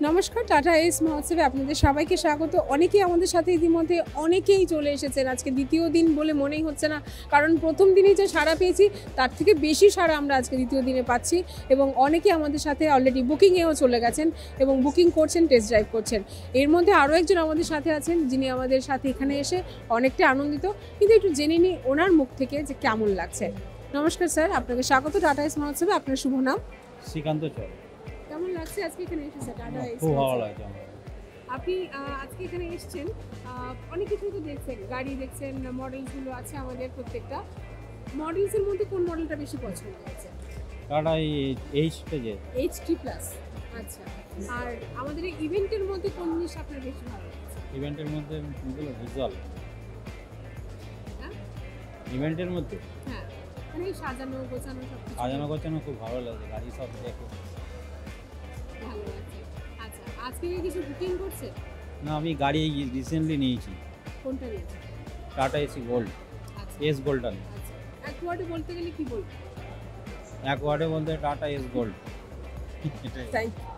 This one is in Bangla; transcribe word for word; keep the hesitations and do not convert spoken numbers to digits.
নমস্কার, টাটা এস মহোৎসবে আপনাদের সবাইকে স্বাগত। অনেকেই আমাদের সাথে ইতিমধ্যে অনেকেই চলে এসেছেন। আজকে দ্বিতীয় দিন বলে মনেই হচ্ছে না, কারণ প্রথম দিনেই যে সাড়া পেয়েছি তার থেকে বেশি সাড়া আমরা আজকে দ্বিতীয় দিনে পাচ্ছি এবং অনেকে আমাদের সাথে অলরেডি বুকিংয়েও চলে গেছেন এবং বুকিং করছেন, টেস্ট ড্রাইভ করছেন। এর মধ্যে আরও একজন আমাদের সাথে আছেন যিনি আমাদের সাথে এখানে এসে অনেকটা আনন্দিত, কিন্তু একটু জেনে নিই ওনার মুখ থেকে যে কেমন লাগছে। নমস্কার স্যার, আপনাকে স্বাগত টাটা এস মহোৎসবে। আপনার শুভ নাম? শ্রীকান্ত চর। কেমন লাগছে আজকে এখানে এসে স্যার? টাটা এস খুব ভালো লাগছে আমার। আপনি আজকে এখানে এসেছেন, অনেক কিছু তো দেখছেন, গাড়ি দেখছেন, মডেলসগুলো আছে আমাদের প্রত্যেকটা। মডেলসের মধ্যে কোন মডেলটা বেশি পছন্দ হয়েছে? টাটা এইচটা যে এইচটি প্লাস। আচ্ছা, আর আমাদের এই ইভেন্টের মধ্যে কোন জিনিস আপনার বেশি ভালো লাগছে? ইভেন্টের মধ্যে ভিজুয়াল। হ্যাঁ ইভেন্টের মধ্যে হ্যাঁ, মানে সাজানো গোছানো সব কিছু সাজানো গোছানো খুব ভালো লাগে, গাড়ি সব দেখে ভালো লাগছে। আচ্ছা, আজকে কি কিছু বুকিং করছে? না, আমি গাড়ি রিসেন্টলি নিয়েছি, কোনটা নিয়েছে? টাটা এসি গোল্ড, আচ্ছা এস গোল্ডন। আচ্ছা, এক ওয়ার্ডে বলতে গেলে কি বলবো? এক ওয়ার্ডে বলতে Tata ace gold. Thank you.